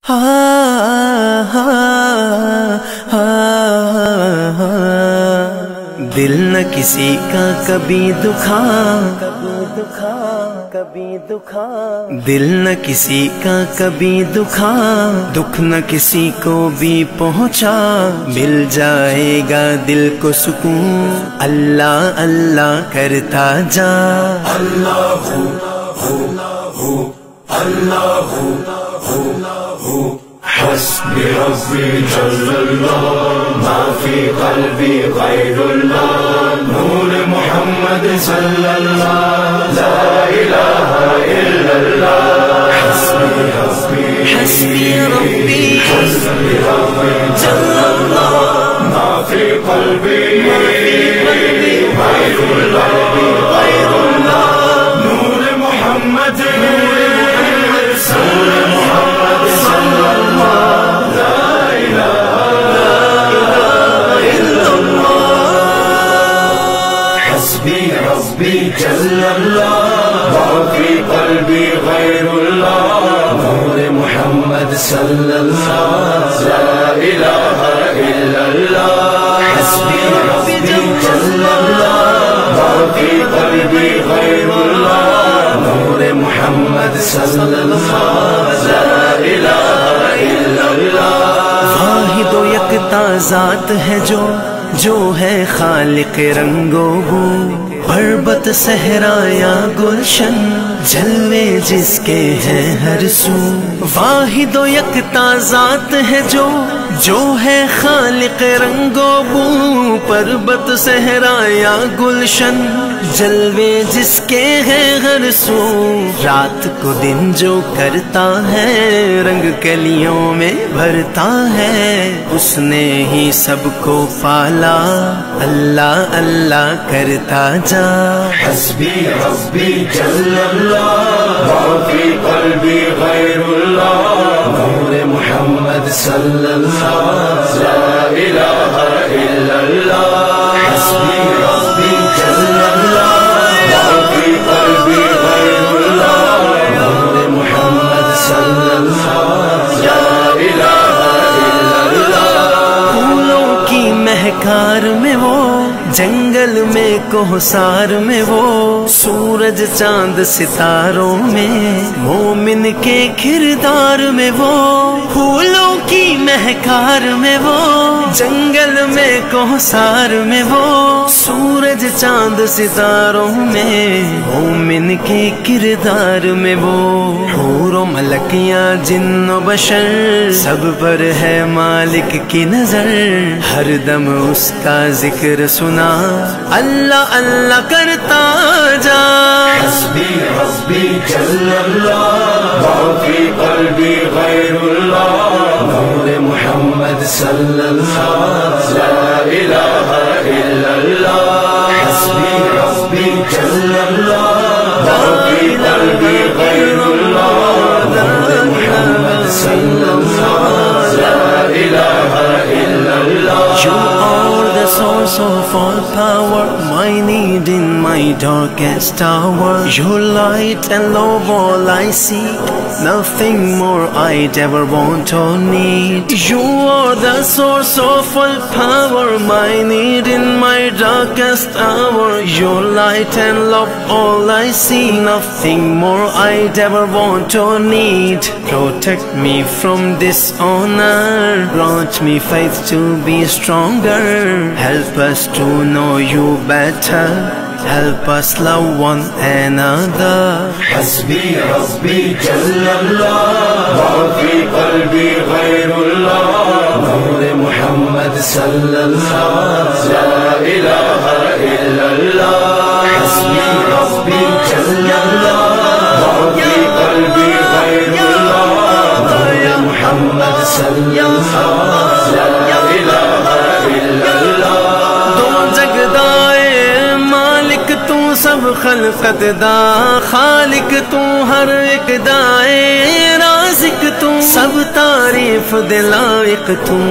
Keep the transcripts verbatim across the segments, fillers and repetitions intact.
ہاں ہاں ہاں دل نہ کسی کا کبھی دکھا کبھی دکھا کبھی دکھا دل نہ کسی کا کبھی دکھا دکھ نہ کسی کو بھی پہنچا مل جائے گا دل کو سکون اللہ اللہ کرتا جا اللہ ہو ہو اللہ ہو حسبی ربی جل اللہ ما فی قلبی غیر اللہ نور محمد صلی اللہ لا الہ الا اللہ حسبی ربی حسبی ربی حسبی ربی جل اللہ ما فی قلبی غیر اللہ غیر اللہ نور محمد صلی محمد صلی اللہ لا الہ الا اللہ حسبی ربی جل اللہ وفی قلبی غیر اللہ نور محمد صلی اللہ لا الہ الا اللہ حسبی ربی جل اللہ وفی قلبی غیر اللہ نور محمد صلی اللہ لا الہ الا اللہ واحد و یکتا ذات ہے جو جو ہے خالق رنگ و بو پربت صحرا یا گلشن جلوے جس کے ہیں ہر سو واحد و یکتا ذات ہے جو جو ہے خالق رنگ و بو پربت صحرا یا گلشن جلوے جس کے ہیں ہر سو رات کو دن جو کرتا ہے رنگ کلیوں میں بھرتا ہے اس نے ہی سب کو پالا اللہ اللہ کرتا جا حسبی ربی جل اللہ وفی قلبی غیر اللہ نور محمد صلی اللہ لا الہ الا اللہ حسبی ربی جل اللہ وفی قلبی غیر اللہ نور محمد صلی اللہ لا الہ الا اللہ پھولوں کی مہکار میں وہ جنگل میں کوہسار میں وہ سورج چاند ستاروں میں مومن کے کردار میں وہ پھولوں کی مہکار میں وہ جنگل میں کوہسار میں وہ سورج چاند ستاروں میں مومن کے کردار میں وہ حور و ملکیاں جن و بشر سب پر ہے مالک کی نظر ہر دم اس کا ذکر سنا اللہ اللہ کرتا جا حسبی ربی جل اللہ وفی قلبی غیر اللہ نور محمد صلی اللہ لا الہ الا اللہ حسبی ربی جل اللہ وفی قلبی غیر اللہ نور محمد صلی اللہ لا الہ الا اللہ You are the source of all power, my need in my darkest hour. Your light and love all I seek, nothing more I'd ever want or need. You are the source of all power, my need in my darkest hour. Your light and love all I see, nothing more I'd ever want or need. Protect me from dishonor, grant me faith to be stronger. Help us to know you better, help us love one another. حسبی ربی جل اللہ وفی قلبی غیر اللہ نور محمد صلی اللہ لا الہ الا اللہ حسبی ربی جل اللہ وفی قلبی غیر اللہ نور محمد صلی اللہ لا الہ الا اللہ دو جگدائے مالک تو سب خلقت دا خالق تو ہر ایک دائے رازق تو سب تعریف دے لائق تو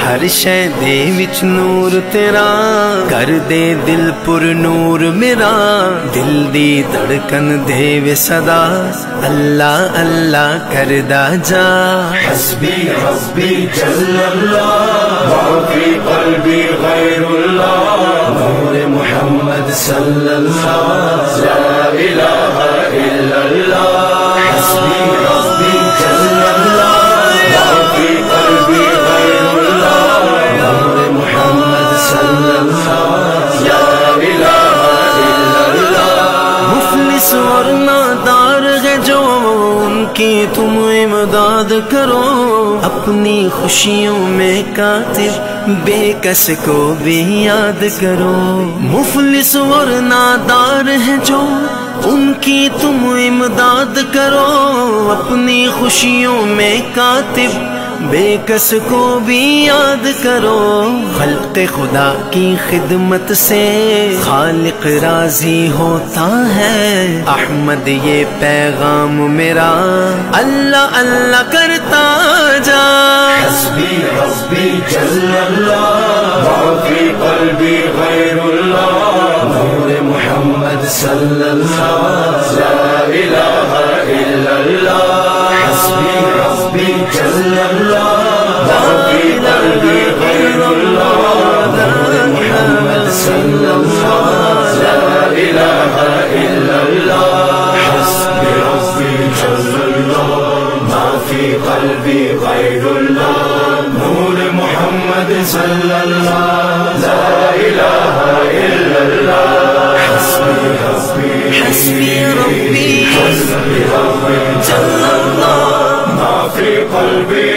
ہر شے دے وچ نور تیرا کر دے دل پر نور میرا دل دی دھڑکن دے وے صدا اللہ اللہ کردا جا حسبی حسبی جل اللہ ما فی قلبی غیر اللہ نور محمد صلی اللہ لا الہ الا اللہ حسبی حسبی جل اللہ ما فی قلبی غیر اللہ نور محمد صلی اللہ لا الہ الا اللہ مفلس اور نادار ہے جو ان کی تم امداد کرو اپنی خوشیوں میں کاتب بے کس کو بھی یاد کرو مفلس اور نادار ہے جو ان کی تم امداد کرو اپنی خوشیوں میں کاتب بے کس کو بھی یاد کرو خلق خدا کی خدمت سے خالق راضی ہوتا ہے احمد یہ پیغام میرا اللہ اللہ کرتا جا حسبی حسبی جل اللہ ما فی قلبی غیر اللہ نور محمد صلی اللہ لا الہ الا اللہ حسبی حسبی جل اللہ ما فی قلبی غیر اللہ نور محمد صلی اللہ لا الہ الا اللہ حسبی حسبی جل اللہ ما فی قلبی غیر اللہ نور محمد صلی اللہ لا الہ الا اللہ حسبی حسبی حسبی ربی حسبی ربی جل اللہ ما فی قلبی